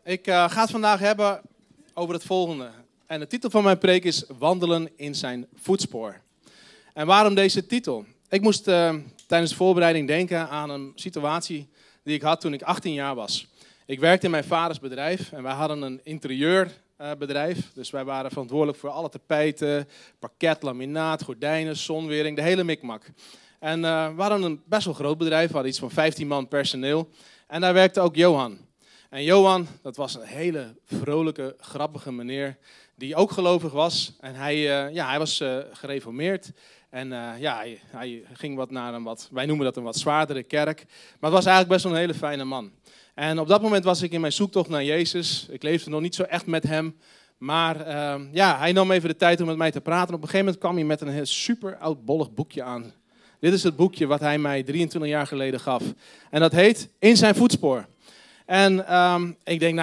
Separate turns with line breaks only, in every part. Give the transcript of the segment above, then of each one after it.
Ik ga het vandaag hebben over het volgende. En de titel van mijn preek is Wandelen in zijn voetspoor. En waarom deze titel? Ik moest tijdens de voorbereiding denken aan een situatie die ik had toen ik 18 jaar was. Ik werkte in mijn vaders bedrijf en wij hadden een interieurbedrijf. Dus wij waren verantwoordelijk voor alle tapijten, parket, laminaat, gordijnen, zonwering, de hele mikmak. En we hadden een best wel groot bedrijf, we hadden iets van 15 man personeel. En daar werkte ook Johan. En Johan, dat was een hele vrolijke, grappige meneer die ook gelovig was. En hij was gereformeerd. En hij ging wat naar wij noemen dat een wat zwaardere kerk. Maar het was eigenlijk best wel een hele fijne man. En op dat moment was ik in mijn zoektocht naar Jezus. Ik leefde nog niet zo echt met hem. Maar hij nam even de tijd om met mij te praten. Op een gegeven moment kwam hij met een heel super oudbollig boekje aan. Dit is het boekje wat hij mij 23 jaar geleden gaf. En dat heet In zijn voetspoor. En ik denk,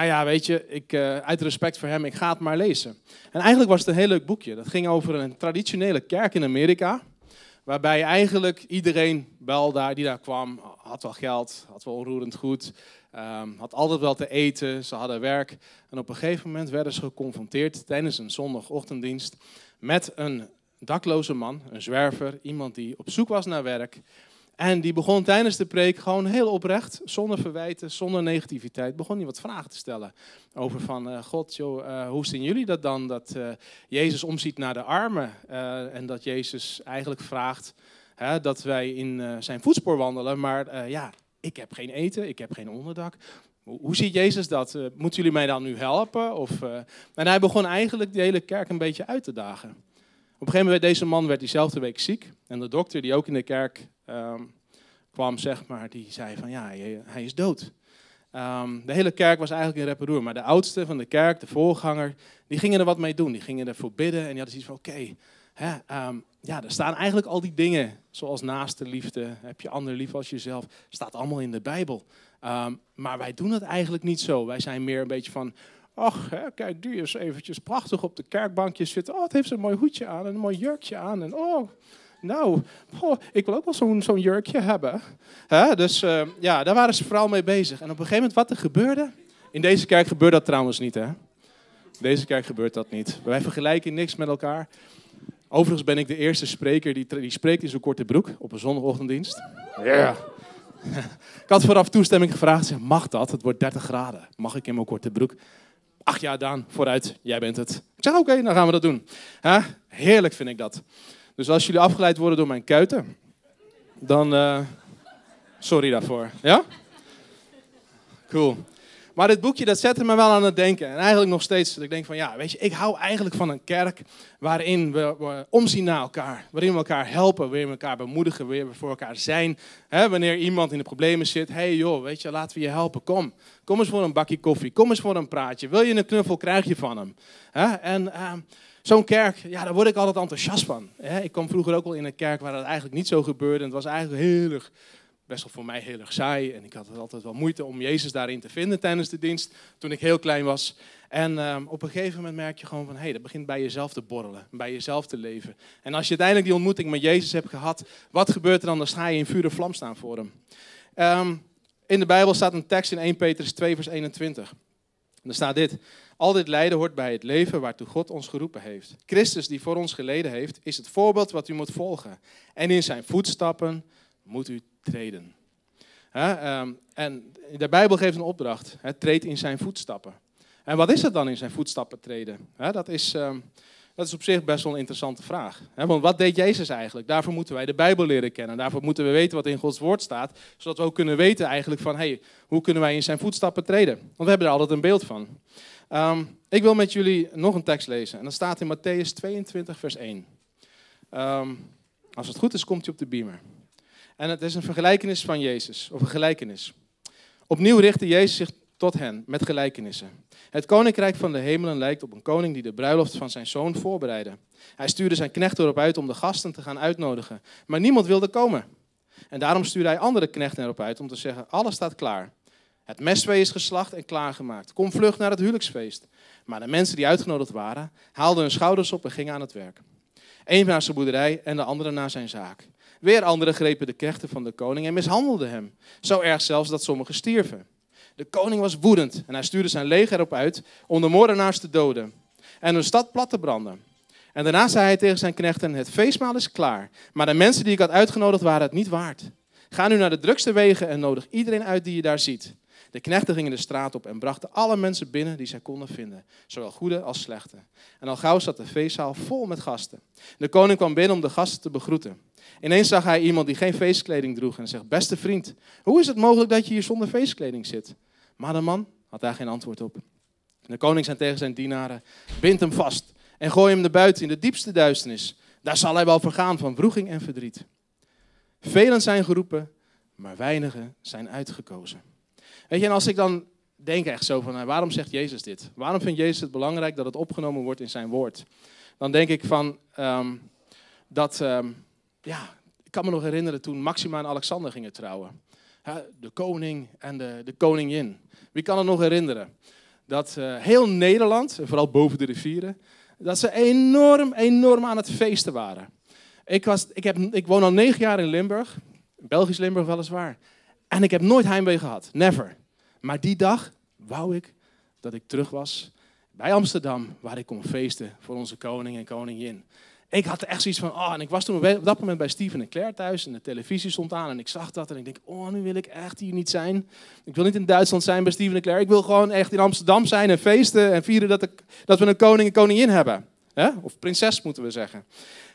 uit respect voor hem, ik ga het maar lezen. En eigenlijk was het een heel leuk boekje. Dat ging over een traditionele kerk in Amerika. Waarbij eigenlijk iedereen die daar kwam, had wel geld, had wel onroerend goed. Had altijd wel te eten, ze hadden werk. En op een gegeven moment werden ze geconfronteerd tijdens een zondagochtenddienst met een dakloze man, een zwerver, iemand die op zoek was naar werk. En die begon tijdens de preek gewoon heel oprecht, zonder verwijten, zonder negativiteit, begon hij wat vragen te stellen. Over van, God, hoe zien jullie dat dan? Dat Jezus omziet naar de armen en dat Jezus eigenlijk vraagt dat wij in zijn voetspoor wandelen. Maar ik heb geen eten, ik heb geen onderdak. Hoe ziet Jezus dat? Moeten jullie mij dan nu helpen? En hij begon eigenlijk de hele kerk een beetje uit te dagen. Op een gegeven moment deze man werd diezelfde week ziek. En de dokter die ook in de kerk kwam, die zei van hij is dood. De hele kerk was eigenlijk in rep en roer. Maar de oudste van de kerk, de voorganger, die gingen er wat mee doen. Die gingen ervoor bidden en die hadden zoiets van er staan eigenlijk al die dingen. Zoals naaste liefde, heb je ander lief als jezelf. Staat allemaal in de Bijbel. Maar wij doen het eigenlijk niet zo. Wij zijn meer een beetje van, ach, kijk, die is eventjes prachtig op de kerkbankjes zitten. Oh, het heeft zo'n mooi hoedje aan en een mooi jurkje aan. En ik wil ook wel zo'n jurkje hebben. Dus daar waren ze vooral mee bezig. En op een gegeven moment wat er gebeurde. In deze kerk gebeurt dat trouwens niet, hè. In deze kerk gebeurt dat niet. Wij vergelijken niks met elkaar. Overigens ben ik de eerste spreker die spreekt in zo'n korte broek op een zondagochtenddienst. Ja. Ik had vooraf toestemming gevraagd. Zeg, mag dat? Het wordt 30 graden. Mag ik in mijn korte broek? Ach ja, Daan, vooruit. Jij bent het. Ik zeg, oké, dan gaan we dat doen. Heerlijk vind ik dat. Dus als jullie afgeleid worden door mijn kuiten, dan sorry daarvoor. Ja? Cool. Maar dit boekje, dat zette me wel aan het denken. En eigenlijk nog steeds, dat ik denk van ik hou eigenlijk van een kerk waarin we omzien naar elkaar. Waarin we elkaar helpen, waarin we elkaar bemoedigen, waarin we voor elkaar zijn. Wanneer iemand in de problemen zit, laten we je helpen, kom. Kom eens voor een bakje koffie, kom eens voor een praatje. Wil je een knuffel, krijg je van hem. Zo'n kerk, daar word ik altijd enthousiast van. Ik kwam vroeger ook wel in een kerk waar dat eigenlijk niet zo gebeurde. En het was eigenlijk best wel voor mij heel erg saai. En ik had altijd wel moeite om Jezus daarin te vinden tijdens de dienst. Toen ik heel klein was. En op een gegeven moment merk je gewoon van, dat begint bij jezelf te borrelen. Bij jezelf te leven. En als je uiteindelijk die ontmoeting met Jezus hebt gehad, wat gebeurt er dan? Dan sta je in vuur en vlam staan voor hem. In de Bijbel staat een tekst in 1 Petrus 2 vers 21. En er staat dit. Al dit lijden hoort bij het leven waartoe God ons geroepen heeft. Christus die voor ons geleden heeft, is het voorbeeld wat u moet volgen. En in zijn voetstappen moet u treden. En de Bijbel geeft een opdracht. Treed in zijn voetstappen. En wat is het dan in zijn voetstappen treden? Dat is op zich best wel een interessante vraag. Want wat deed Jezus eigenlijk? Daarvoor moeten wij de Bijbel leren kennen. Daarvoor moeten we weten wat in Gods woord staat. Zodat we ook kunnen weten eigenlijk van, hoe kunnen wij in zijn voetstappen treden? Want we hebben er altijd een beeld van. Ik wil met jullie nog een tekst lezen. En dat staat in Mattheüs 22 vers 1. Als het goed is, komt hij op de beamer. En het is een vergelijkenis van Jezus, of een gelijkenis. Opnieuw richtte Jezus zich tot hen met gelijkenissen. Het koninkrijk van de hemelen lijkt op een koning die de bruiloft van zijn zoon voorbereidde. Hij stuurde zijn knecht erop uit om de gasten te gaan uitnodigen. Maar niemand wilde komen. En daarom stuurde hij andere knechten erop uit om te zeggen, alles staat klaar. Het mestvee is geslacht en klaargemaakt. Kom vlug naar het huwelijksfeest. Maar de mensen die uitgenodigd waren, haalden hun schouders op en gingen aan het werk. Eén naar zijn boerderij en de andere naar zijn zaak. Weer anderen grepen de knechten van de koning en mishandelden hem. Zo erg zelfs dat sommigen stierven. De koning was woedend en hij stuurde zijn leger erop uit om de moordenaars te doden en hun stad plat te branden. En daarna zei hij tegen zijn knechten, het feestmaal is klaar, maar de mensen die ik had uitgenodigd waren het niet waard. Ga nu naar de drukste wegen en nodig iedereen uit die je daar ziet. De knechten gingen de straat op en brachten alle mensen binnen die zij konden vinden, zowel goede als slechte. En al gauw zat de feestzaal vol met gasten. De koning kwam binnen om de gasten te begroeten. Ineens zag hij iemand die geen feestkleding droeg en zegt, beste vriend, hoe is het mogelijk dat je hier zonder feestkleding zit? Maar de man had daar geen antwoord op. De koning zei tegen zijn dienaren, bind hem vast en gooi hem naar buiten in de diepste duisternis. Daar zal hij wel vergaan van wroeging en verdriet. Velen zijn geroepen, maar weinigen zijn uitgekozen. Weet je, en als ik dan denk echt zo van, waarom zegt Jezus dit? Waarom vindt Jezus het belangrijk dat het opgenomen wordt in zijn woord? Dan denk ik van, ik kan me nog herinneren toen Maxima en Alexander gingen trouwen. De koning en de koningin. Wie kan het nog herinneren? Dat heel Nederland, en vooral boven de rivieren, dat ze enorm aan het feesten waren. Ik woon al 9 jaar in Limburg, Belgisch Limburg weliswaar. En ik heb nooit heimwee gehad, never. Maar die dag wou ik dat ik terug was bij Amsterdam, waar ik kon feesten voor onze koning en koningin. Ik had echt zoiets van, en ik was toen op dat moment bij Steven en Claire thuis en de televisie stond aan en ik zag dat en ik denk, nu wil ik echt hier niet zijn. Ik wil niet in Duitsland zijn bij Steven en Claire, ik wil gewoon echt in Amsterdam zijn en feesten en vieren dat we een koning en koningin hebben. Of prinses moeten we zeggen.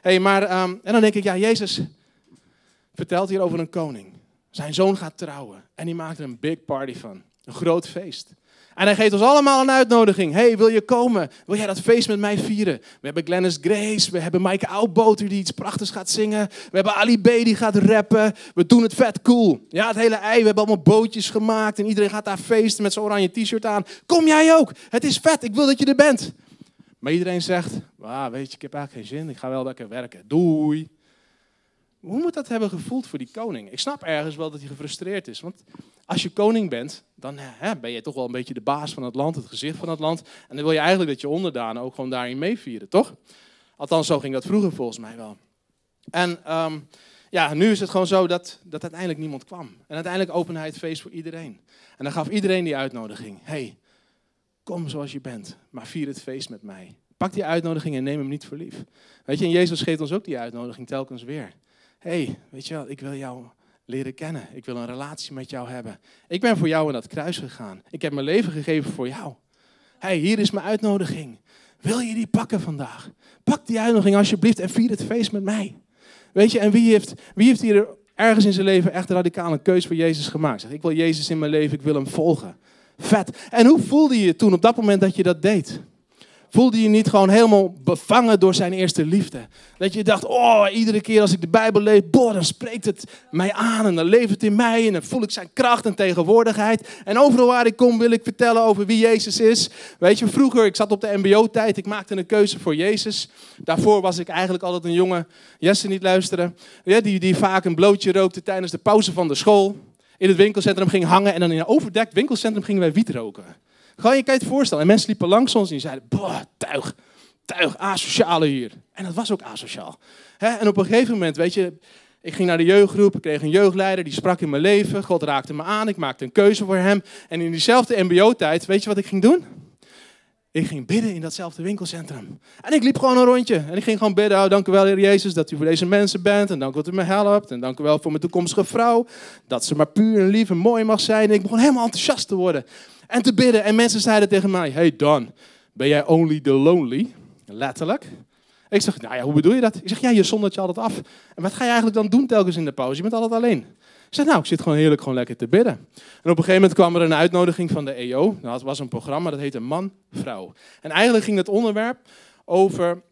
En dan denk ik, Jezus vertelt hier over een koning. Zijn zoon gaat trouwen en die maakt er een big party van. Een groot feest. En hij geeft ons allemaal een uitnodiging. Hey, wil je komen? Wil jij dat feest met mij vieren? We hebben Glennis Grace, we hebben Maaike Oudboter die iets prachtigs gaat zingen. We hebben Ali B die gaat rappen. We doen het vet cool. Ja, het hele ei, we hebben allemaal bootjes gemaakt en iedereen gaat daar feesten met zijn oranje t-shirt aan. Kom jij ook? Het is vet, ik wil dat je er bent. Maar iedereen zegt, weet je, ik heb eigenlijk geen zin, ik ga wel lekker werken. Doei. Hoe moet dat hebben gevoeld voor die koning? Ik snap ergens wel dat hij gefrustreerd is. Want als je koning bent, dan ben je toch wel een beetje de baas van het land, het gezicht van het land. En dan wil je eigenlijk dat je onderdanen ook gewoon daarin meevieren, toch? Althans, zo ging dat vroeger volgens mij wel. En nu is het gewoon zo dat uiteindelijk niemand kwam. En uiteindelijk opende hij het feest voor iedereen. En dan gaf iedereen die uitnodiging. Hey, kom zoals je bent, maar vier het feest met mij. Pak die uitnodiging en neem hem niet voor lief. Weet je, en Jezus geeft ons ook die uitnodiging telkens weer. Hey, weet je wel, ik wil jou leren kennen. Ik wil een relatie met jou hebben. Ik ben voor jou in dat kruis gegaan. Ik heb mijn leven gegeven voor jou. Hey, hier is mijn uitnodiging. Wil je die pakken vandaag? Pak die uitnodiging alsjeblieft en vier het feest met mij. Weet je, en wie heeft hier ergens in zijn leven echt een radicale keus voor Jezus gemaakt? Zeg, ik wil Jezus in mijn leven, ik wil hem volgen. Vet. En hoe voelde je je toen op dat moment dat je dat deed? Voelde je niet gewoon helemaal bevangen door zijn eerste liefde? Dat je dacht, iedere keer als ik de Bijbel lees, dan spreekt het mij aan en dan leeft het in mij en dan voel ik zijn kracht en tegenwoordigheid. En overal waar ik kom wil ik vertellen over wie Jezus is. Weet je, vroeger, ik zat op de mbo-tijd, ik maakte een keuze voor Jezus. Daarvoor was ik eigenlijk altijd een jongen, Jesse niet luisteren, die vaak een blootje rookte tijdens de pauze van de school. In het winkelcentrum ging hangen en dan in een overdekt winkelcentrum gingen wij wiet roken. Gewoon, je kan je het voorstellen. En mensen liepen langs ons en die zeiden, tuig, asociale hier. En dat was ook asociaal. En op een gegeven moment, weet je, ik ging naar de jeugdgroep, ik kreeg een jeugdleider, die sprak in mijn leven. God raakte me aan, ik maakte een keuze voor hem. En in diezelfde mbo-tijd, weet je wat ik ging doen? Ik ging bidden in datzelfde winkelcentrum. En ik liep gewoon een rondje. En ik ging gewoon bidden, dank u wel, Heer Jezus, dat u voor deze mensen bent. En dank u dat u me helpt. En dank u wel voor mijn toekomstige vrouw. Dat ze maar puur en lief en mooi mag zijn. En ik begon helemaal enthousiast te worden. En te bidden. En mensen zeiden tegen mij, hey Don, ben jij only the lonely? Letterlijk. Ik zeg, hoe bedoel je dat? Ik zeg, je zondert je altijd af. En wat ga je eigenlijk dan doen telkens in de pauze? Je bent altijd alleen. Ik zeg, ik zit gewoon heerlijk lekker te bidden. En op een gegeven moment kwam er een uitnodiging van de EO. Dat was een programma, dat heette Man, Vrouw. En eigenlijk ging het onderwerp over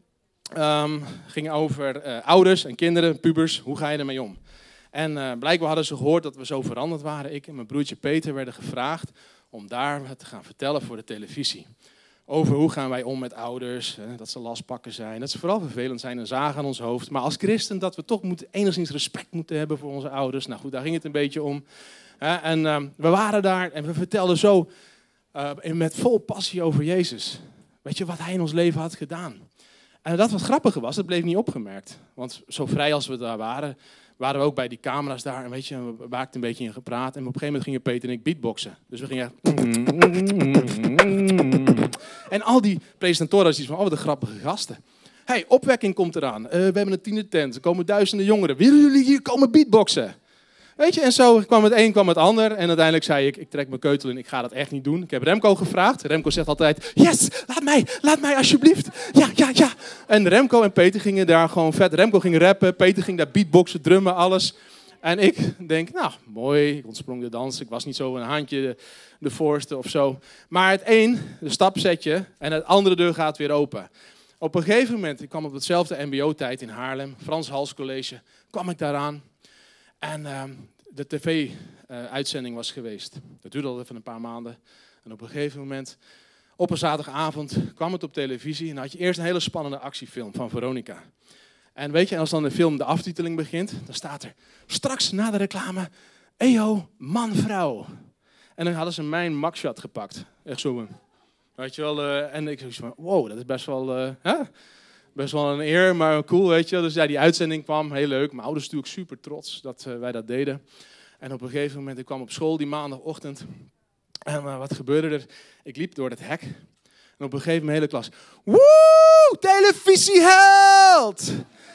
ouders en kinderen, pubers. Hoe ga je ermee om? En blijkbaar hadden ze gehoord dat we zo veranderd waren. Ik en mijn broertje Peter werden gevraagd om daar te gaan vertellen voor de televisie. Over hoe gaan wij om met ouders, dat ze lastpakken zijn, dat ze vooral vervelend zijn en zagen aan ons hoofd. Maar als christen dat we toch enigszins respect moeten hebben voor onze ouders. Nou goed, daar ging het een beetje om. We waren daar en we vertelden zo met vol passie over Jezus. Weet je, wat hij in ons leven had gedaan. En dat wat grappiger was, dat bleef niet opgemerkt. Want zo vrij als we daar waren, waren we ook bij die camera's daar. En weet je, we maakten een beetje in gepraat. En op een gegeven moment gingen Peter en ik beatboxen. Dus we gingen... En al die presentatoren zien van, wat een grappige gasten. Hey, opwekking komt eraan. We hebben een tienertent. Er komen duizenden jongeren. Willen jullie hier komen beatboxen? Weet je, en zo kwam het een, kwam het ander. En uiteindelijk zei ik trek mijn keutel in, ik ga dat echt niet doen. Ik heb Remco gevraagd. Remco zegt altijd, yes, laat mij alsjeblieft. Ja. En Remco en Peter gingen daar gewoon vet. Remco ging rappen, Peter ging daar beatboxen, drummen, alles. En ik denk, nou, mooi, ik ontsprong de dans. Ik was niet zo een handje de voorste of zo. Maar het een, de stap zet je en het andere deur gaat weer open. Op een gegeven moment, ik kwam op hetzelfde mbo-tijd in Haarlem, Frans Hals College, kwam ik daaraan. En de tv-uitzending was geweest. Dat duurde al even een paar maanden. En op een gegeven moment, op een zaterdagavond, kwam het op televisie. En dan had je eerst een hele spannende actiefilm van Veronica. En weet je, als dan de film de aftiteling begint, dan staat er straks na de reclame, EO, man, vrouw. En dan hadden ze mijn mugshot gepakt. Echt zo, weet je wel. En ik zei van, wow, dat is best wel... Best wel een eer, maar cool, weet je. Dus ja, die uitzending kwam, heel leuk. Mijn ouders natuurlijk super trots dat wij dat deden. En op een gegeven moment, ik kwam op school die maandagochtend. En wat gebeurde er? Ik liep door het hek. En op een gegeven moment, hele klas. Woe! Televisieheld!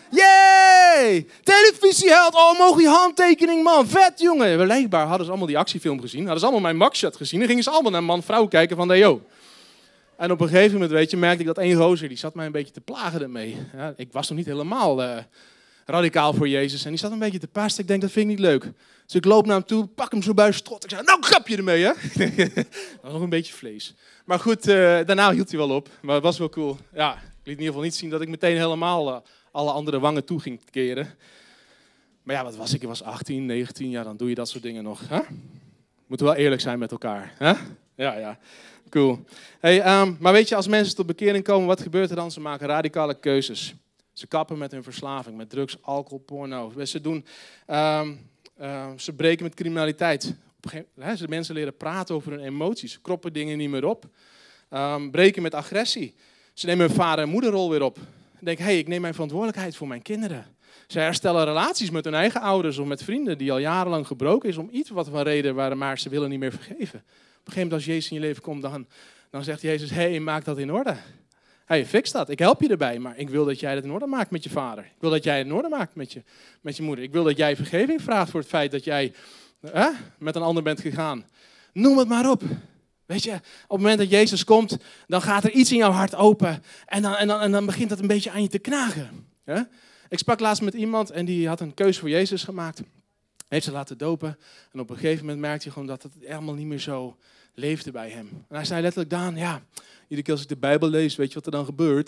Yay! Televisieheld! Oh, mogen je handtekening, man. Vet, jongen. Blijkbaar hadden ze allemaal die actiefilm gezien. Hadden ze allemaal mijn mugshot gezien. En gingen ze allemaal naar man-vrouw kijken van, yo. En op een gegeven moment, weet je, merkte ik dat één gozer, die zat mij een beetje te plagen ermee. Ja, ik was nog niet helemaal radicaal voor Jezus. En die zat een beetje te pasten. Ik denk, dat vind ik niet leuk. Dus ik loop naar hem toe, pak hem zo bij strot. Ik zei, nou, grap je ermee, hè? Dat was nog een beetje vlees. Maar goed, daarna hield hij wel op. Maar het was wel cool. Ja, ik liet in ieder geval niet zien dat ik meteen helemaal alle andere wangen toe ging keren. Maar ja, wat was ik? Ik was 18, 19 jaar, dan doe je dat soort dingen nog. Hè? Moeten wel eerlijk zijn met elkaar. Hè? Ja. Cool. Hey, maar weet je, als mensen tot bekering komen, wat gebeurt er dan? Ze maken radicale keuzes. Ze kappen met hun verslaving, met drugs, alcohol, porno. Ze breken met criminaliteit. Mensen leren praten over hun emoties. Ze kroppen dingen niet meer op. Breken met agressie. Ze nemen hun vader- en moederrol weer op. Denken, ik neem mijn verantwoordelijkheid voor mijn kinderen. Ze herstellen relaties met hun eigen ouders of met vrienden die al jarenlang gebroken is om iets wat van reden waren, maar ze willen niet meer vergeven. Op een gegeven moment als Jezus in je leven komt, dan zegt Jezus, maak dat in orde. Fix dat. Ik help je erbij, maar ik wil dat jij dat in orde maakt met je vader. Ik wil dat jij het in orde maakt met je moeder. Ik wil dat jij vergeving vraagt voor het feit dat jij met een ander bent gegaan. Noem het maar op. Weet je, op het moment dat Jezus komt, dan gaat er iets in jouw hart open. En dan begint dat een beetje aan je te knagen. Ja? Ik sprak laatst met iemand en die had een keuze voor Jezus gemaakt. Heeft ze laten dopen. En op een gegeven moment merkte hij gewoon dat het helemaal niet meer zo leefde bij hem. En hij zei letterlijk, Daan, iedere keer als ik de Bijbel lees, weet je wat er dan gebeurt?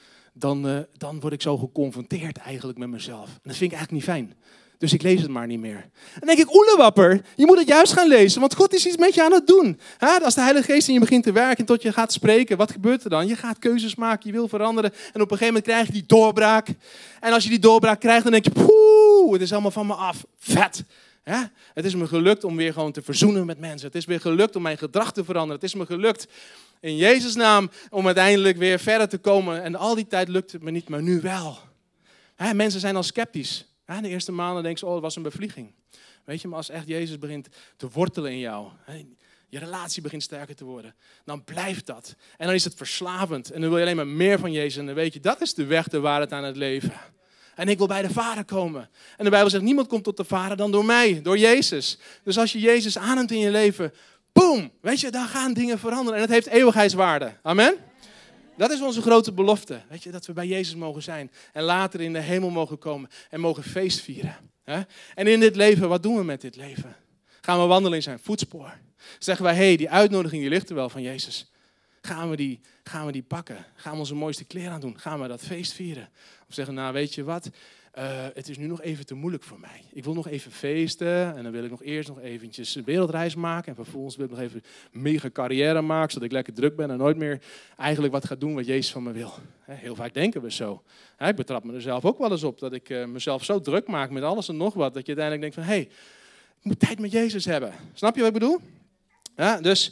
Dan word ik zo geconfronteerd eigenlijk met mezelf. En dat vind ik eigenlijk niet fijn. Dus ik lees het maar niet meer. En dan denk ik, oelewapper, je moet het juist gaan lezen, want God is iets met je aan het doen. Als de Heilige Geest in je begint te werken en tot je gaat spreken, wat gebeurt er dan? Je gaat keuzes maken, je wil veranderen en op een gegeven moment krijg je die doorbraak. En als je die doorbraak krijgt, dan denk je, poeh, het is allemaal van me af. Vet. Het is me gelukt om weer gewoon te verzoenen met mensen. Het is weer gelukt om mijn gedrag te veranderen. Het is me gelukt in Jezus' naam om uiteindelijk weer verder te komen. En al die tijd lukt het me niet, maar nu wel. Mensen zijn al sceptisch. De eerste maanden denken ze, het was een bevlieging. Weet je, maar als echt Jezus begint te wortelen in jou, je relatie begint sterker te worden, dan blijft dat. En dan is het verslavend. En dan wil je alleen maar meer van Jezus. En dan weet je, dat is de weg, de waarheid aan het leven. En ik wil bij de Vader komen. En de Bijbel zegt, niemand komt tot de Vader dan door mij, door Jezus. Dus als je Jezus aanneemt in je leven, boom, weet je, dan gaan dingen veranderen. En het heeft eeuwigheidswaarde. Amen? Dat is onze grote belofte. Weet je, dat we bij Jezus mogen zijn. En later in de hemel mogen komen en mogen feest vieren. En in dit leven, wat doen we met dit leven? Gaan we wandelen in zijn voetspoor? Zeggen wij, die uitnodiging die ligt er wel van Jezus. Gaan we die pakken? Gaan we onze mooiste kleren aan doen? Gaan we dat feest vieren? Of zeggen, weet je wat? Het is nu nog even te moeilijk voor mij. Ik wil nog even feesten en dan wil ik eerst nog eventjes een wereldreis maken. En vervolgens wil ik nog even een mega carrière maken, zodat ik lekker druk ben en nooit meer eigenlijk wat ga doen wat Jezus van me wil. Heel vaak denken we zo. Ik betrap me er zelf ook wel eens op dat ik mezelf zo druk maak met alles en nog wat, dat je uiteindelijk denkt van, ik moet tijd met Jezus hebben. Snap je wat ik bedoel? Dus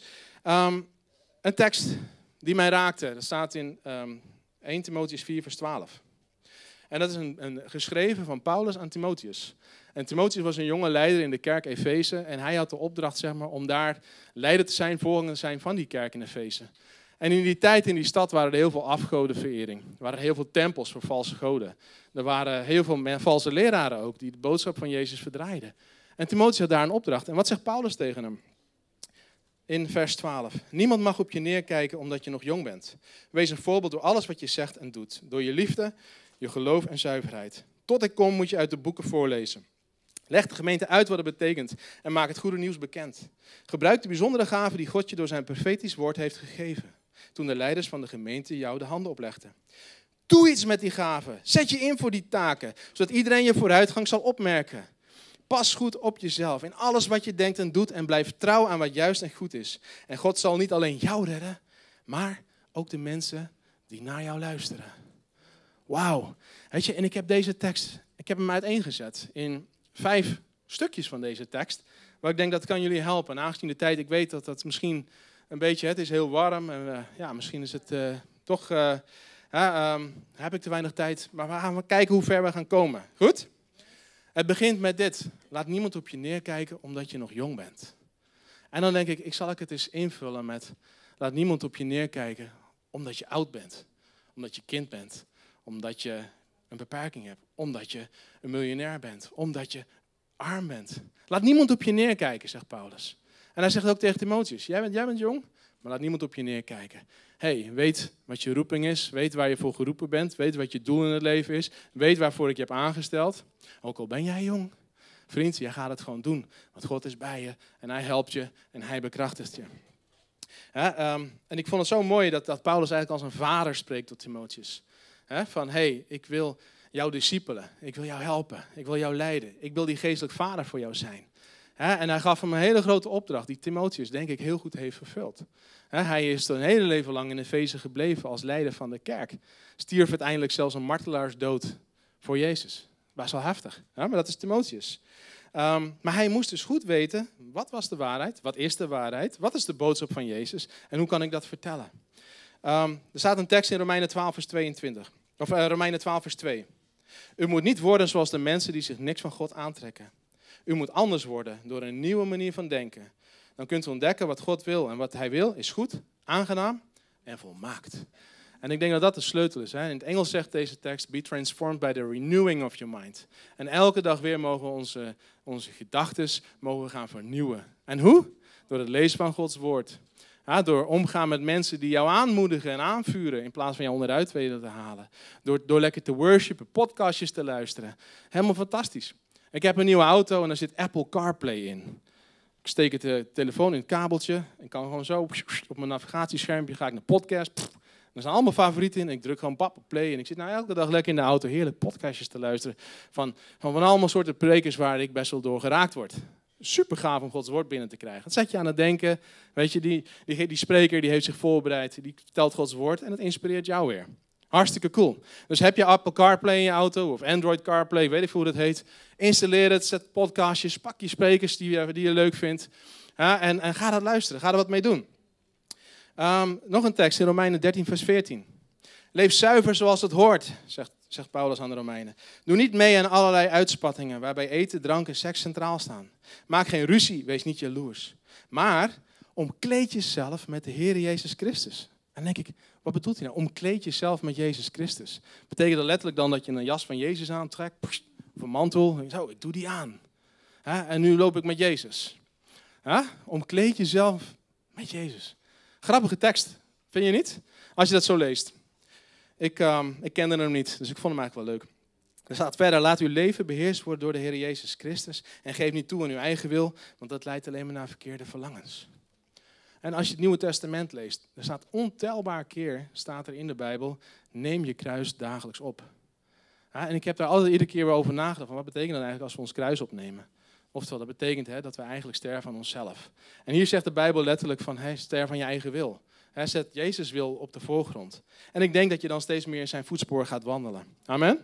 een tekst die mij raakte, dat staat in 1 Timotheüs 4 vers 12. En dat is een geschreven van Paulus aan Timotheus. En Timotheus was een jonge leider in de kerk Efeze. En hij had de opdracht, zeg maar, om daar leider te zijn, voorganger te zijn van die kerk in Efeze. En in die tijd in die stad waren er heel veel afgodenverering. Er waren heel veel tempels voor valse goden. Er waren heel veel valse leraren ook die de boodschap van Jezus verdraaiden. En Timotheus had daar een opdracht. En wat zegt Paulus tegen hem? In vers 12. Niemand mag op je neerkijken omdat je nog jong bent. Wees een voorbeeld door alles wat je zegt en doet. Door je liefde, je geloof en zuiverheid. Tot ik kom moet je uit de boeken voorlezen. Leg de gemeente uit wat het betekent en maak het goede nieuws bekend. Gebruik de bijzondere gaven die God je door zijn profetisch woord heeft gegeven. Toen de leiders van de gemeente jou de handen oplegden. Doe iets met die gaven. Zet je in voor die taken, zodat iedereen je vooruitgang zal opmerken. Pas goed op jezelf in alles wat je denkt en doet en blijf trouw aan wat juist en goed is. En God zal niet alleen jou redden, maar ook de mensen die naar jou luisteren. Wauw. Weet je, en ik heb deze tekst, ik heb hem uiteengezet in 5 stukjes van deze tekst. Waar ik denk dat kan jullie helpen. En aangezien de tijd, ik weet dat dat misschien een beetje, het is heel warm. En misschien is het toch, heb ik te weinig tijd. Maar we gaan kijken hoe ver we gaan komen. Goed? Het begint met dit. Laat niemand op je neerkijken omdat je nog jong bent. En dan denk ik zal het eens invullen met... Laat niemand op je neerkijken omdat je oud bent. Omdat je kind bent. Omdat je een beperking hebt. Omdat je een miljonair bent. Omdat je arm bent. Laat niemand op je neerkijken, zegt Paulus. En hij zegt ook tegen Timotheus. Jij bent jong, maar laat niemand op je neerkijken. Weet wat je roeping is. Weet waar je voor geroepen bent. Weet wat je doel in het leven is. Weet waarvoor ik je heb aangesteld. Ook al ben jij jong. Vriend, jij gaat het gewoon doen. Want God is bij je. En hij helpt je. En hij bekrachtigt je. En ik vond het zo mooi dat Paulus eigenlijk als een vader spreekt tot Timotheus. Ik wil jou discipelen. Ik wil jou helpen. Ik wil jou leiden. Ik wil die geestelijk vader voor jou zijn. En hij gaf hem een hele grote opdracht die Timotheus denk ik heel goed heeft vervuld. Hij is een hele leven lang in Efeze gebleven als leider van de kerk. Stierf uiteindelijk zelfs een martelaarsdood voor Jezus. Best wel heftig, maar dat is Timotheus. Maar hij moest dus goed weten, wat was de waarheid? Wat is de waarheid? Wat is de boodschap van Jezus? En hoe kan ik dat vertellen? Er staat een tekst in Romeinen 12 vers 22. Of Romeinen 12 vers 2. U moet niet worden zoals de mensen die zich niks van God aantrekken. U moet anders worden door een nieuwe manier van denken. Dan kunt u ontdekken wat God wil. En wat hij wil is goed, aangenaam en volmaakt. En ik denk dat dat de sleutel is. In het Engels zegt deze tekst, be transformed by the renewing of your mind. En elke dag weer mogen we onze gedachten gaan vernieuwen. En hoe? Door het lezen van Gods woord. Door omgaan met mensen die jou aanmoedigen en aanvuren in plaats van jou onderuit weten te halen. Door lekker te worshipen, podcastjes te luisteren. Helemaal fantastisch. Ik heb een nieuwe auto en daar zit Apple CarPlay in. Ik steek de telefoon in het kabeltje en kan gewoon zo op mijn navigatieschermpje ga ik naar podcast. Er zijn allemaal favorieten in. Ik druk gewoon op play en ik zit elke dag lekker in de auto heerlijk podcastjes te luisteren van allemaal soorten prekers waar ik best wel door geraakt word. Super gaaf om Gods woord binnen te krijgen. Dat zet je aan het denken. Weet je, die spreker die heeft zich voorbereid, die vertelt Gods woord en dat inspireert jou weer. Hartstikke cool. Dus heb je Apple CarPlay in je auto of Android CarPlay, weet ik hoe dat heet. Installeer het, zet podcastjes, pak je sprekers die je leuk vindt. En ga dat luisteren, ga er wat mee doen. Nog een tekst in Romeinen 13 vers 14. Leef zuiver zoals het hoort, zegt Paulus aan de Romeinen. Doe niet mee aan allerlei uitspattingen waarbij eten, drank en seks centraal staan. Maak geen ruzie, wees niet jaloers. Maar omkleed jezelf met de Heer Jezus Christus. En dan denk ik, wat bedoelt hij nou? Omkleed jezelf met Jezus Christus. Betekent dat letterlijk dan dat je een jas van Jezus aantrekt? Of een mantel? Zo, ik doe die aan. En nu loop ik met Jezus. Omkleed jezelf met Jezus. Grappige tekst, vind je niet? Als je dat zo leest. Ik kende hem niet, dus ik vond hem eigenlijk wel leuk. Er staat verder, laat uw leven beheerst worden door de Heer Jezus Christus. En geef niet toe aan uw eigen wil, want dat leidt alleen maar naar verkeerde verlangens. En als je het Nieuwe Testament leest, er staat ontelbaar keer, staat er in de Bijbel, neem je kruis dagelijks op. En ik heb daar altijd iedere keer weer over nagedacht, van wat betekent dat eigenlijk als we ons kruis opnemen? Oftewel, dat betekent dat we eigenlijk sterven aan onszelf. En hier zegt de Bijbel letterlijk van, sterf aan je eigen wil. Zet Jezus wil op de voorgrond. En ik denk dat je dan steeds meer in zijn voetspoor gaat wandelen. Amen.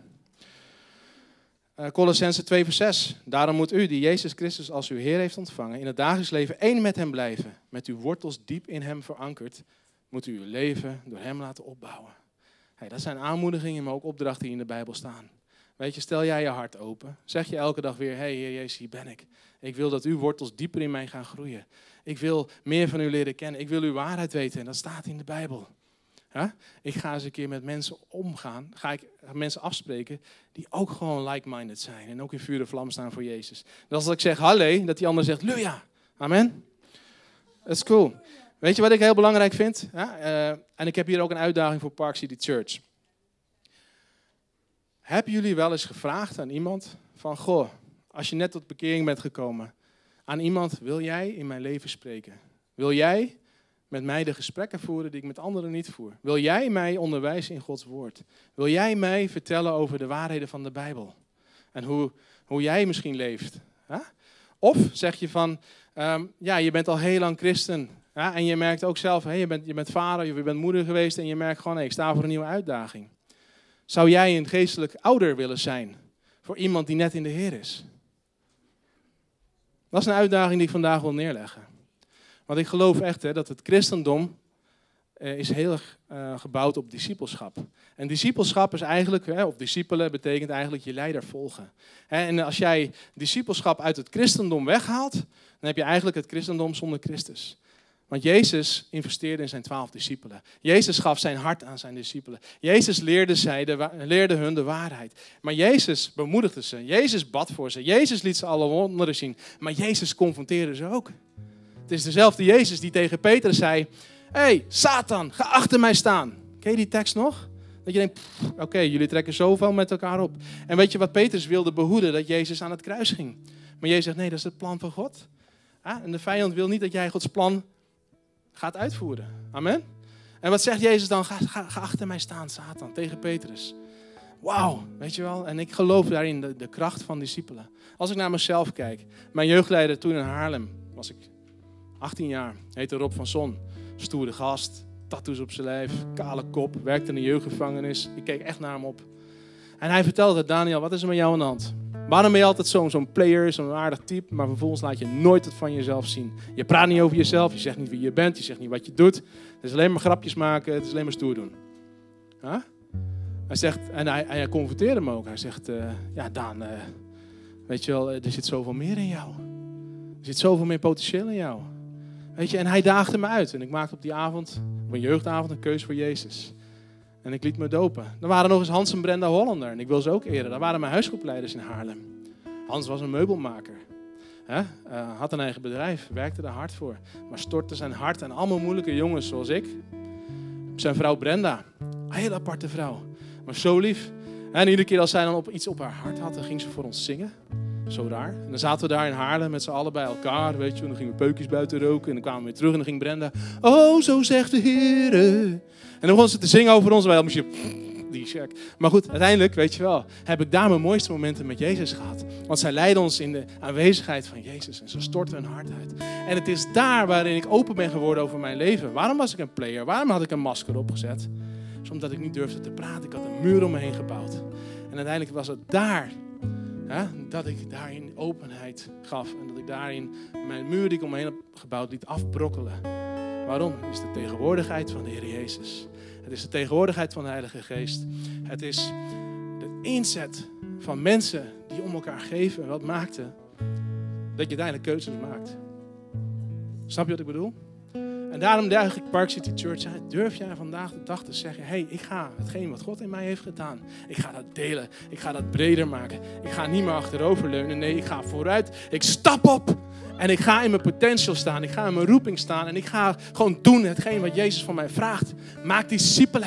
Colossenzen 2 vers 6. Daarom moet u, die Jezus Christus als uw Heer heeft ontvangen, in het dagelijks leven één met hem blijven. Met uw wortels diep in hem verankerd, moet u uw leven door hem laten opbouwen. Dat zijn aanmoedigingen, maar ook opdrachten die in de Bijbel staan. Weet je, stel jij je hart open. Zeg je elke dag weer, hey Heer Jezus, hier ben ik. Ik wil dat uw wortels dieper in mij gaan groeien. Ik wil meer van u leren kennen. Ik wil uw waarheid weten. En dat staat in de Bijbel. Ja? Ik ga eens een keer met mensen omgaan. Ga ik mensen afspreken die ook gewoon like-minded zijn. En ook in vuur en vlam staan voor Jezus. Dus als ik zeg halle, dat die ander zegt Luja. Amen. Dat is cool. Weet je wat ik heel belangrijk vind? Ja? En ik heb hier ook een uitdaging voor Park City Church. Hebben jullie wel eens gevraagd aan iemand van, goh, als je net tot bekering bent gekomen, aan iemand, wil jij in mijn leven spreken? Wil jij met mij de gesprekken voeren die ik met anderen niet voer? Wil jij mij onderwijzen in Gods woord? Wil jij mij vertellen over de waarheden van de Bijbel? En hoe jij misschien leeft? Ja? Of zeg je van, je bent al heel lang christen. Ja? En je merkt ook zelf, je bent vader, je bent moeder geweest en je merkt gewoon, ik sta voor een nieuwe uitdaging. Zou jij een geestelijk ouder willen zijn voor iemand die net in de Heer is? Dat is een uitdaging die ik vandaag wil neerleggen. Want ik geloof echt dat het christendom is heel erg gebouwd op discipelschap. En discipelschap is eigenlijk, of discipelen betekent eigenlijk je leider volgen. En als jij discipelschap uit het christendom weghaalt, dan heb je eigenlijk het christendom zonder Christus. Want Jezus investeerde in zijn 12 discipelen. Jezus gaf zijn hart aan zijn discipelen. Jezus leerde hun de waarheid. Maar Jezus bemoedigde ze. Jezus bad voor ze. Jezus liet ze alle wonderen zien. Maar Jezus confronteerde ze ook. Het is dezelfde Jezus die tegen Petrus zei, hey, Satan, ga achter mij staan. Ken je die tekst nog? Dat je denkt, oké, jullie trekken zoveel met elkaar op. En weet je wat Petrus wilde behoeden? Dat Jezus aan het kruis ging. Maar Jezus zegt, nee, dat is het plan van God. Ja, en de vijand wil niet dat jij Gods plan gaat uitvoeren. Amen. En wat zegt Jezus dan? Ga achter mij staan, Satan, tegen Petrus. Wauw, weet je wel. En ik geloof daarin de kracht van discipelen. Als ik naar mezelf kijk. Mijn jeugdleider toen in Haarlem, was ik 18 jaar. Heette Rob van Son. Stoere gast, tattoos op zijn lijf, kale kop, werkte in de jeugdgevangenis. Ik keek echt naar hem op. En hij vertelde, Daniel, wat is er met jou aan de hand? Waarom ben je altijd zo'n player, zo'n aardig type, maar vervolgens laat je nooit het van jezelf zien? Je praat niet over jezelf, je zegt niet wie je bent, je zegt niet wat je doet. Het is alleen maar grapjes maken, het is alleen maar stoer doen. Huh? Hij zegt, en hij confronteerde me ook. Hij zegt, Daan, weet je wel, er zit zoveel meer in jou. Er zit zoveel meer potentieel in jou. Weet je, en hij daagde me uit. En ik maakte op die avond, op een jeugdavond, een keus voor Jezus. En ik liet me dopen. Er waren nog eens Hans en Brenda Hollander. En ik wil ze ook eren. Dat waren mijn huisgroepleiders in Haarlem. Hans was een meubelmaker. Had een eigen bedrijf. Werkte er hard voor. Maar stortte zijn hart aan allemaal moeilijke jongens zoals ik. Zijn vrouw Brenda. Een heel aparte vrouw. Maar zo lief. En iedere keer als zij dan iets op haar hart had, dan ging ze voor ons zingen. Zo raar. En dan zaten we daar in Haarlem met z'n allen bij elkaar. Weet je, en dan gingen we peukjes buiten roken. En dan kwamen we weer terug en dan ging Brenda. Oh, zo zegt de Heer. En dan begon ze te zingen over ons. Wij moest je die check. Maar goed, uiteindelijk, weet je wel, heb ik daar mijn mooiste momenten met Jezus gehad. Want zij leidden ons in de aanwezigheid van Jezus. En ze stortten hun hart uit. En het is daar waarin ik open ben geworden over mijn leven. Waarom was ik een player? Waarom had ik een masker opgezet? Dus omdat ik niet durfde te praten. Ik had een muur om me heen gebouwd. En uiteindelijk was het daar dat ik daarin openheid gaf. En dat ik daarin mijn muur die ik om me heen heb gebouwd liet afbrokkelen. Waarom? Het is de tegenwoordigheid van de Heer Jezus. Het is de tegenwoordigheid van de Heilige Geest. Het is de inzet van mensen die om elkaar geven. Wat maakte dat je uiteindelijk keuzes maakt. Snap je wat ik bedoel? En daarom daag ik Park City Church aan. Durf jij vandaag de dag te zeggen, hey, ik ga hetgeen wat God in mij heeft gedaan. Ik ga dat delen. Ik ga dat breder maken. Ik ga niet meer achteroverleunen. Nee, ik ga vooruit. Ik stap op. En ik ga in mijn potential staan. Ik ga in mijn roeping staan. En ik ga gewoon doen hetgeen wat Jezus van mij vraagt. Maak discipelen.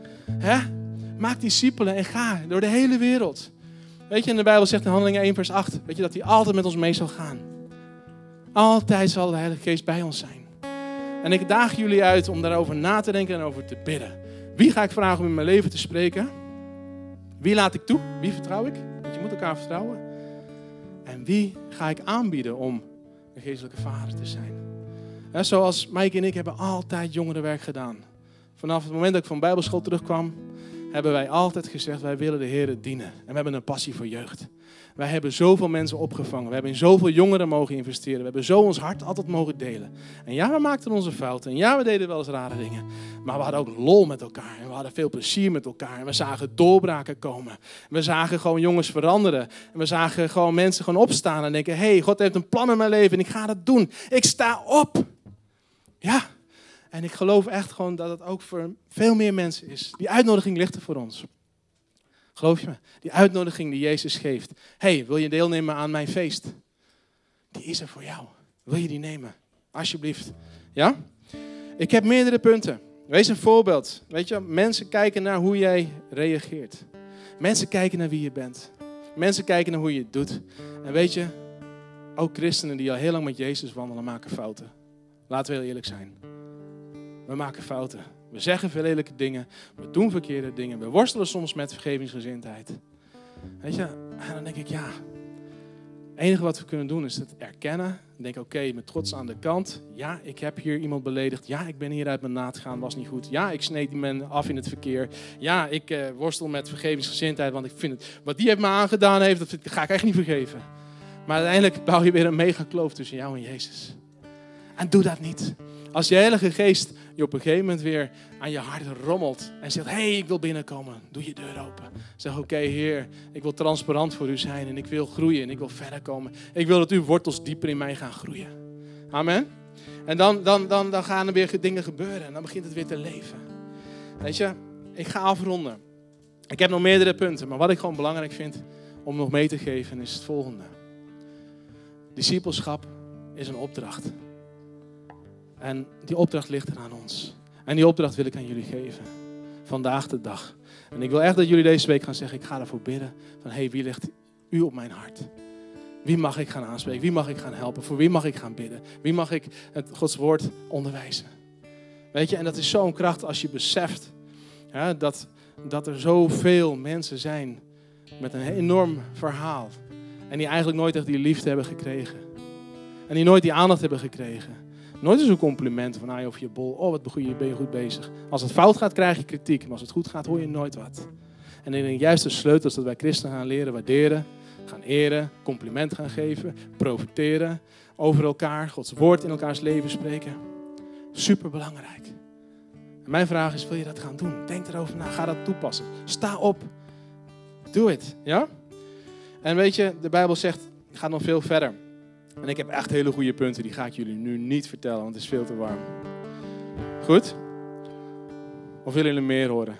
Maak discipelen en ga door de hele wereld. Weet je, in de Bijbel zegt in Handelingen 1 vers 8. Weet je, dat hij altijd met ons mee zal gaan. Altijd zal de Heilige Geest bij ons zijn. En ik daag jullie uit om daarover na te denken en over te bidden. Wie ga ik vragen om in mijn leven te spreken? Wie laat ik toe? Wie vertrouw ik? Want je moet elkaar vertrouwen. En wie ga ik aanbieden om een geestelijke vader te zijn? Zoals Mike en ik hebben altijd jongerenwerk gedaan. Vanaf het moment dat ik van Bijbelschool terugkwam, hebben wij altijd gezegd, wij willen de Heer dienen. En we hebben een passie voor jeugd. Wij hebben zoveel mensen opgevangen. We hebben in zoveel jongeren mogen investeren. We hebben zo ons hart altijd mogen delen. En ja, we maakten onze fouten. En ja, we deden wel eens rare dingen. Maar we hadden ook lol met elkaar. En we hadden veel plezier met elkaar. En we zagen doorbraken komen. We zagen gewoon jongens veranderen. En we zagen gewoon mensen gewoon opstaan en denken, hey, God heeft een plan in mijn leven en ik ga dat doen. Ik sta op. Ja. En ik geloof echt gewoon dat het ook voor veel meer mensen is. Die uitnodiging ligt er voor ons. Geloof je me? Die uitnodiging die Jezus geeft. Hey, wil je deelnemen aan mijn feest? Die is er voor jou. Wil je die nemen? Alsjeblieft. Ja? Ik heb meerdere punten. Wees een voorbeeld. Weet je, mensen kijken naar hoe jij reageert. Mensen kijken naar wie je bent. Mensen kijken naar hoe je het doet. En weet je, ook christenen die al heel lang met Jezus wandelen maken fouten. Laten we heel eerlijk zijn. We maken fouten. We zeggen veel lelijke dingen. We doen verkeerde dingen. We worstelen soms met vergevingsgezindheid. Weet je, en dan denk ik, ja. Het enige wat we kunnen doen is het erkennen. Denk, oké, met trots aan de kant. Ja, ik heb hier iemand beledigd. Ja, ik ben hier uit mijn naad gegaan, was niet goed. Ja, ik sneed die man af in het verkeer. Ja, ik worstel met vergevingsgezindheid, want ik vind het, wat die heeft me aangedaan heeft, dat ga ik echt niet vergeven. Maar uiteindelijk bouw je weer een mega kloof tussen jou en Jezus. En doe dat niet. Als je Heilige Geest je op een gegeven moment weer aan je hart rommelt en zegt, hey, ik wil binnenkomen, doe je deur open. Zeg, oké, Heer, ik wil transparant voor u zijn en ik wil groeien en ik wil verder komen. Ik wil dat uw wortels dieper in mij gaan groeien. Amen. En dan gaan er weer dingen gebeuren en dan begint het weer te leven. Weet je, ik ga afronden. Ik heb nog meerdere punten, maar wat ik gewoon belangrijk vind om nog mee te geven is het volgende. Discipelschap is een opdracht. En die opdracht ligt er aan ons. En die opdracht wil ik aan jullie geven. Vandaag de dag. En ik wil echt dat jullie deze week gaan zeggen, ik ga ervoor bidden. Van, hey, wie ligt u op mijn hart? Wie mag ik gaan aanspreken? Wie mag ik gaan helpen? Voor wie mag ik gaan bidden? Wie mag ik het Gods woord onderwijzen? Weet je, en dat is zo'n kracht als je beseft ja, dat er zoveel mensen zijn met een enorm verhaal. En die eigenlijk nooit echt die liefde hebben gekregen. En die nooit die aandacht hebben gekregen. Nooit eens een compliment van over je bol. Oh, wat ben je goed bezig. Als het fout gaat, krijg je kritiek. Maar als het goed gaat, hoor je nooit wat. En ik denk juist de sleutel is dat wij christenen gaan leren waarderen. Gaan eren, compliment gaan geven. Profiteren. Over elkaar, Gods woord in elkaars leven spreken. Superbelangrijk. En mijn vraag is, wil je dat gaan doen? Denk erover na, ga dat toepassen. Sta op. Doe het. Ja? En weet je, de Bijbel zegt, ga nog veel verder. En ik heb echt hele goede punten, die ga ik jullie nu niet vertellen, want het is veel te warm. Goed? Of willen jullie meer horen?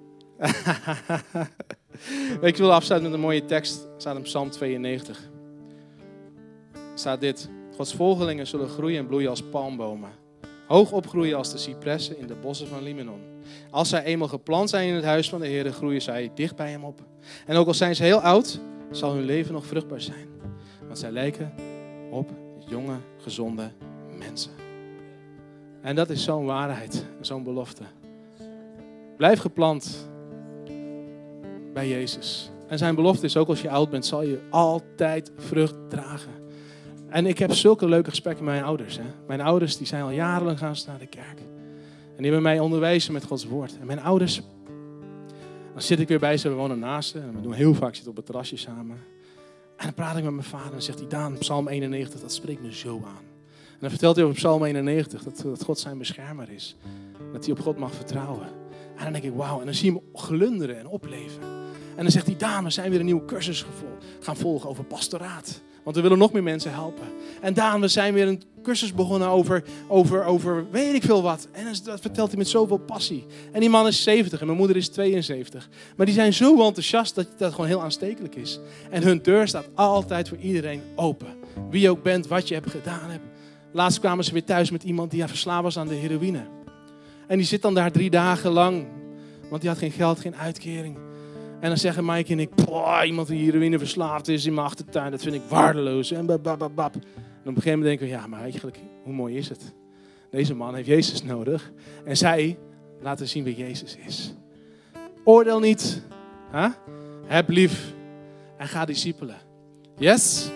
Ik wil afsluiten met een mooie tekst. Het staat in Psalm 92. Er staat dit. Gods volgelingen zullen groeien en bloeien als palmbomen. Hoog opgroeien als de cipressen in de bossen van Libanon. Als zij eenmaal geplant zijn in het huis van de Heer, groeien zij dicht bij hem op. En ook al zijn ze heel oud, zal hun leven nog vruchtbaar zijn. Want zij lijken op jonge, gezonde mensen. En dat is zo'n waarheid, zo'n belofte. Blijf geplant bij Jezus. En zijn belofte is ook als je oud bent, zal je altijd vrucht dragen. En ik heb zulke leuke gesprekken met mijn ouders. Hè. Mijn ouders die zijn al jarenlang gaan naar de kerk. En die hebben mij onderwezen met Gods woord. En mijn ouders, dan zit ik weer bij ze, we wonen naast ze. En we doen heel vaak zitten op het terrasje samen. En dan praat ik met mijn vader en zegt hij, Daan, Psalm 91, dat spreekt me zo aan. En dan vertelt hij over Psalm 91, dat God zijn beschermer is. Dat hij op God mag vertrouwen. En dan denk ik, wauw, en dan zie je hem glunderen en opleven. En dan zegt hij, Daan, we zijn weer een nieuwe cursus gaan volgen over pastoraat. Want we willen nog meer mensen helpen. En Daan, we zijn weer een cursus begonnen over weet ik veel wat. En dat vertelt hij met zoveel passie. En die man is 70 en mijn moeder is 72. Maar die zijn zo enthousiast dat dat gewoon heel aanstekelijk is. En hun deur staat altijd voor iedereen open. Wie je ook bent, wat je hebt gedaan hebt. Laatst kwamen ze weer thuis met iemand die verslaafd was aan de heroïne. En die zit dan daar 3 dagen lang. Want die had geen geld, geen uitkering. En dan zeggen Mike en ik, iemand die heroïne verslaafd is in mijn achtertuin, dat vind ik waardeloos. En babababab. En op een gegeven moment denken we, ja, maar eigenlijk, hoe mooi is het? Deze man heeft Jezus nodig. En zij laten zien wie Jezus is. Oordeel niet. Huh? Heb lief. En ga discipelen. Yes?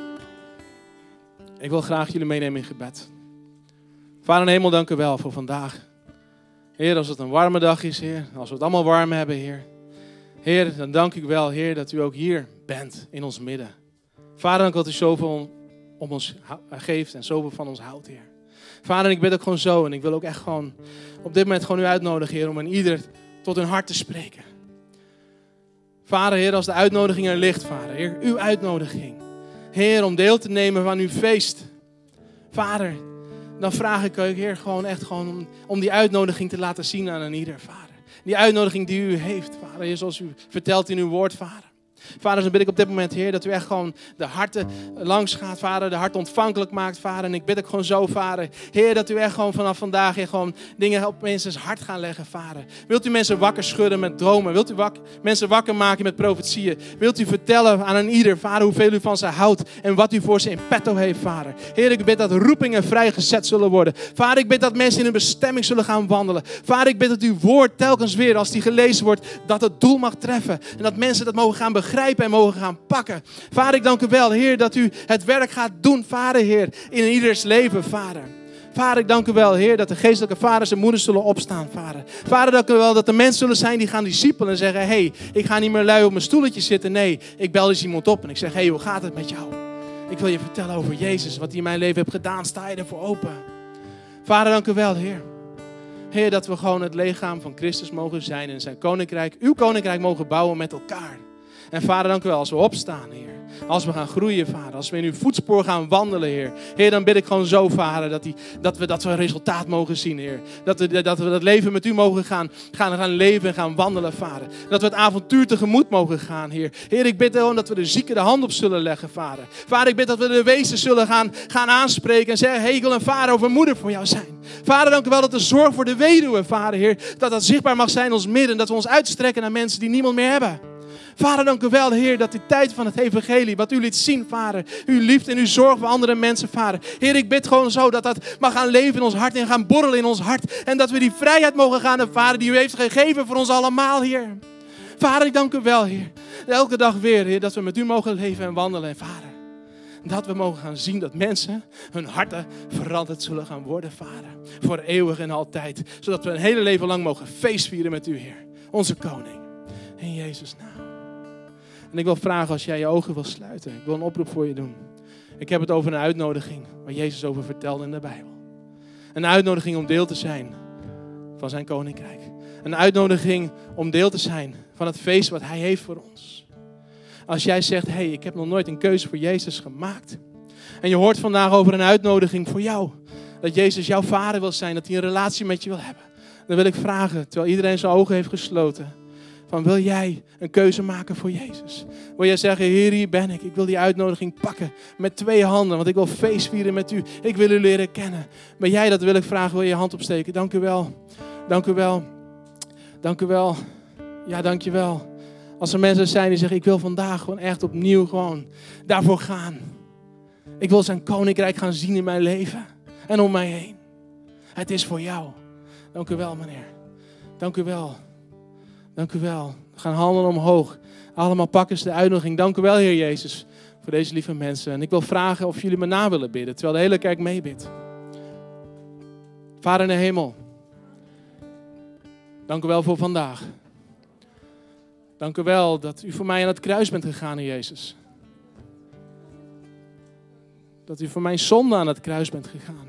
Ik wil graag jullie meenemen in gebed. Vader in hemel, dank u wel voor vandaag. Heer, als het een warme dag is, Heer. Als we het allemaal warm hebben, Heer. Heer, dan dank ik wel, Heer, dat u ook hier bent in ons midden. Vader, dank dat u zoveel om ons geeft en zoveel van ons houdt, Heer. Vader, ik bid ook gewoon zo en ik wil ook echt gewoon op dit moment gewoon u uitnodigen, Heer, om aan ieder tot hun hart te spreken. Vader, Heer, als de uitnodiging er ligt, Vader, Heer, uw uitnodiging. Heer, om deel te nemen van uw feest. Vader, dan vraag ik u, Heer, gewoon echt gewoon om die uitnodiging te laten zien aan een ieder, Vader. Die uitnodiging die u heeft, Vader, Heer, zoals u vertelt in uw woord, Vader. Vader, dan bid ik op dit moment, Heer, dat u echt gewoon de harten langs gaat, Vader. De harten ontvankelijk maakt, Vader. En ik bid ook gewoon zo, Vader. Heer, dat u echt gewoon vanaf vandaag Heer, gewoon dingen op mensen's hart gaan leggen, Vader. Wilt u mensen wakker schudden met dromen? Wilt u mensen wakker maken met profetieën? Wilt u vertellen aan een ieder, Vader, hoeveel u van ze houdt en wat u voor ze in petto heeft, Vader. Heer, ik bid dat roepingen vrijgezet zullen worden. Vader, ik bid dat mensen in hun bestemming zullen gaan wandelen. Vader, ik bid dat uw woord telkens weer, als die gelezen wordt, dat het doel mag treffen. En dat mensen dat mogen gaan begrijpen en mogen gaan pakken. Vader, ik dank u wel, Heer, dat u het werk gaat doen, Vader, Heer, in ieders leven, Vader. Vader, ik dank u wel, Heer, dat de geestelijke vaders en moeders zullen opstaan, Vader. Vader, dank u wel dat er mensen zullen zijn die gaan discipelen en zeggen, hey, ik ga niet meer lui op mijn stoeltje zitten. Nee, ik bel eens iemand op en ik zeg, hey, hoe gaat het met jou? Ik wil je vertellen over Jezus, wat hij in mijn leven heeft gedaan. Sta je ervoor open? Vader, dank u wel, Heer. Heer, dat we gewoon het lichaam van Christus mogen zijn en zijn koninkrijk, uw koninkrijk mogen bouwen met elkaar. En Vader, dank u wel als we opstaan, Heer. Als we gaan groeien, Vader. Als we in uw voetspoor gaan wandelen, Heer. Heer, dan bid ik gewoon zo, Vader, dat we een resultaat mogen zien, Heer. Dat we dat leven met u mogen gaan leven en gaan wandelen, Vader. Dat we het avontuur tegemoet mogen gaan, Heer. Heer, ik bid gewoon dat we de zieken de hand op zullen leggen, Vader. Vader, ik bid dat we de wezen zullen gaan aanspreken en zeggen, hey, ik wil een vader of een moeder voor jou zijn. Vader, dank u wel dat de zorg voor de weduwe, Vader, Heer, dat zichtbaar mag zijn in ons midden. Dat we ons uitstrekken naar mensen die niemand meer hebben. Vader, dank u wel, Heer, dat die tijd van het evangelie, wat u liet zien, Vader, uw liefde en uw zorg voor andere mensen, Vader. Heer, ik bid gewoon zo dat mag gaan leven in ons hart en gaan borrelen in ons hart. En dat we die vrijheid mogen gaan, en Vader, die u heeft gegeven voor ons allemaal, Heer. Vader, ik dank u wel, Heer. Elke dag weer, Heer, dat we met u mogen leven en wandelen, en Vader. Dat we mogen gaan zien dat mensen hun harten veranderd zullen gaan worden, Vader. Voor eeuwig en altijd. Zodat we een hele leven lang mogen feestvieren met u, Heer. Onze koning. In Jezus' naam. En ik wil vragen als jij je ogen wil sluiten. Ik wil een oproep voor je doen. Ik heb het over een uitnodiging waar Jezus over vertelde in de Bijbel. Een uitnodiging om deel te zijn van zijn koninkrijk. Een uitnodiging om deel te zijn van het feest wat hij heeft voor ons. Als jij zegt, hey, ik heb nog nooit een keuze voor Jezus gemaakt. En je hoort vandaag over een uitnodiging voor jou. Dat Jezus jouw vader wil zijn, dat hij een relatie met je wil hebben. Dan wil ik vragen, terwijl iedereen zijn ogen heeft gesloten. Van, wil jij een keuze maken voor Jezus? Wil jij zeggen, Heer, hier ben ik. Ik wil die uitnodiging pakken met 2 handen. Want ik wil feest vieren met u. Ik wil u leren kennen. Ben jij dat, wil ik vragen, wil je je hand opsteken? Dank u wel. Dank u wel. Dank u wel. Ja, dank je wel. Als er mensen zijn die zeggen, ik wil vandaag gewoon echt opnieuw gewoon daarvoor gaan. Ik wil zijn koninkrijk gaan zien in mijn leven. En om mij heen. Het is voor jou. Dank u wel, meneer. Dank u wel. Dank u wel. We gaan handen omhoog. Allemaal pakken ze de uitnodiging. Dank u wel, Heer Jezus, voor deze lieve mensen. En ik wil vragen of jullie me na willen bidden, terwijl de hele kerk meebidt. Vader in de hemel. Dank u wel voor vandaag. Dank u wel dat u voor mij aan het kruis bent gegaan, Heer Jezus. Dat u voor mijn zonde aan het kruis bent gegaan.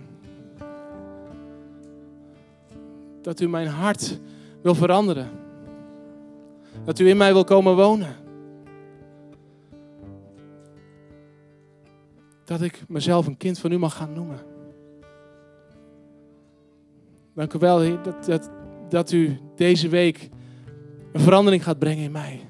Dat u mijn hart wil veranderen. Dat u in mij wil komen wonen. Dat ik mezelf een kind van u mag gaan noemen. Dank u wel, Heer, dat u deze week een verandering gaat brengen in mij.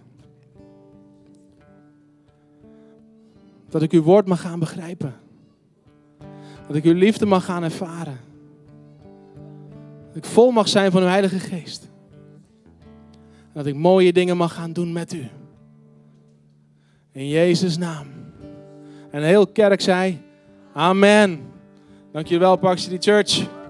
Dat ik uw woord mag gaan begrijpen. Dat ik uw liefde mag gaan ervaren. Dat ik vol mag zijn van uw Heilige Geest. Dat ik mooie dingen mag gaan doen met u. In Jezus' naam. En de hele kerk zei, amen. Dankjewel, Park City Church.